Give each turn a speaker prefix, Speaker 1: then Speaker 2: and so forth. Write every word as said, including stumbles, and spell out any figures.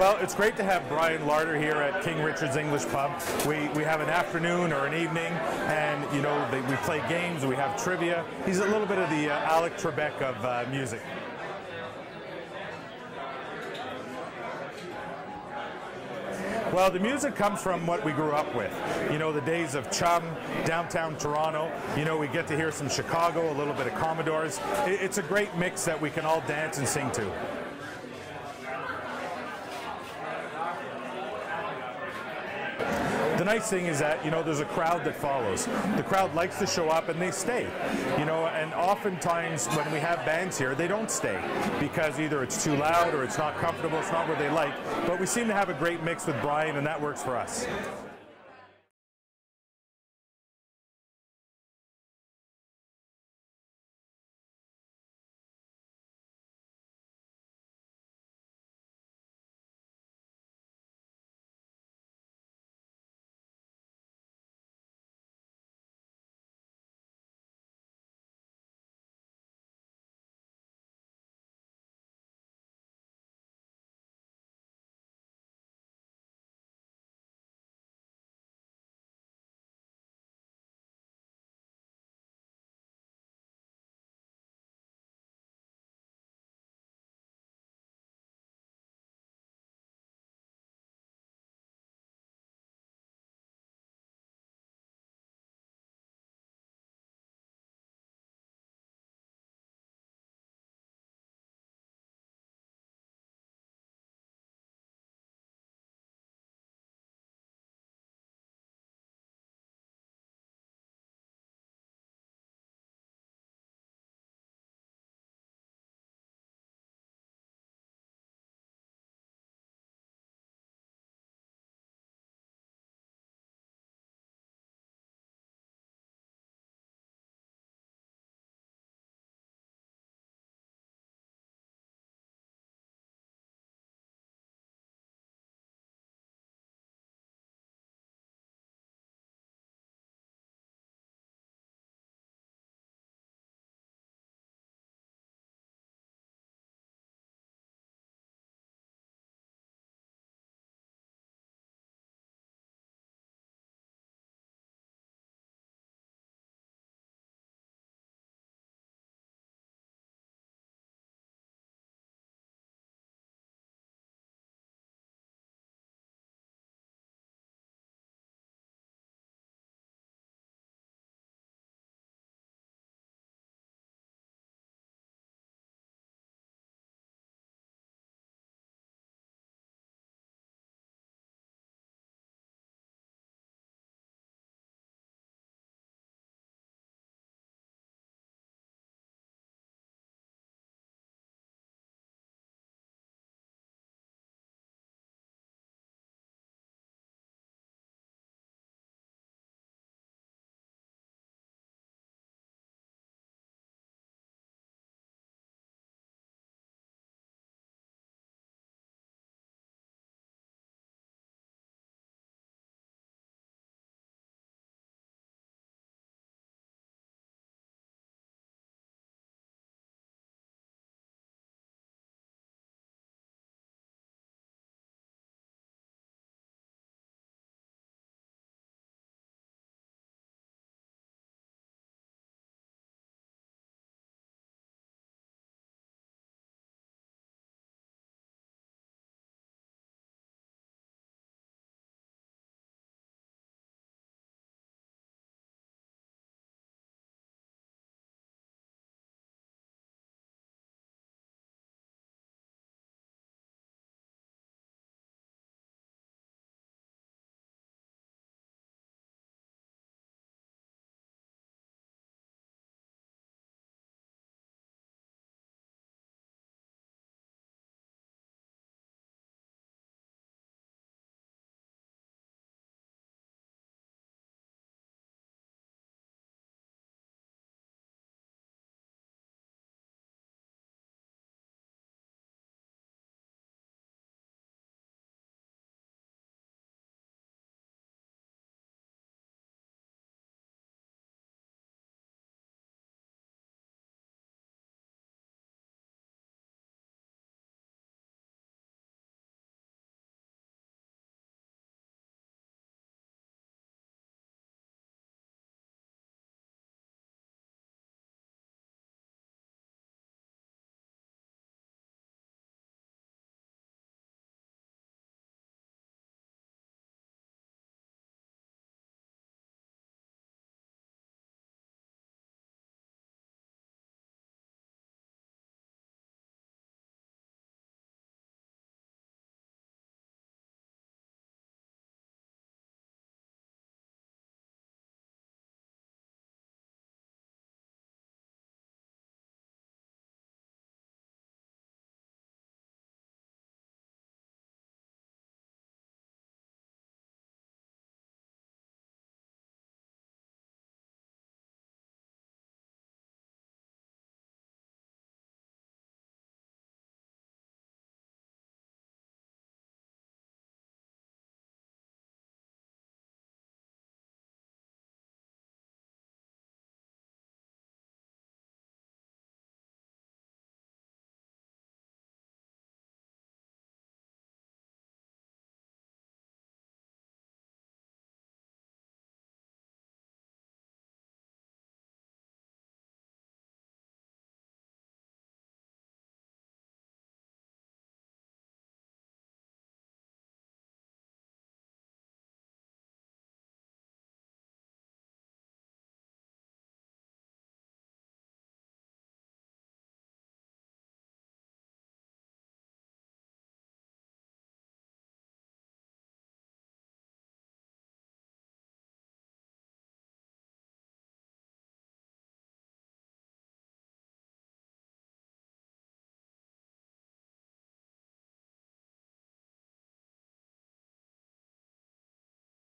Speaker 1: Well, it's great to have Brian Larter here at King Richard's English Pub. We, we have an afternoon or an evening, and you know they, we play games, we have trivia. He's a little bit of the uh, Alec Trebek of uh, music. Well, the music comes from what we grew up with. You know, the days of Chum, downtown Toronto. You know, we get to hear some Chicago, a little bit of Commodores. It, it's a great mix that we can all dance and sing to. The nice thing is that, you know, there's a crowd that follows. The crowd likes to show up and they stay. You know, and oftentimes when we have bands here, they don't stay because either it's too loud or it's not comfortable, it's not what they like. But we seem to have a great mix with Brian, and that works for us.